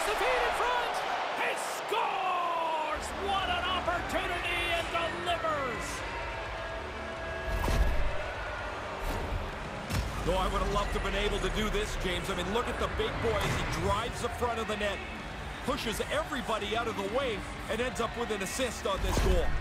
the feed in front. He scores! What an opportunity, and delivers! No, I would have loved to have been able to do this, James. I mean, look at the big boy as he drives the front of the net, pushes everybody out of the way, and ends up with an assist on this goal.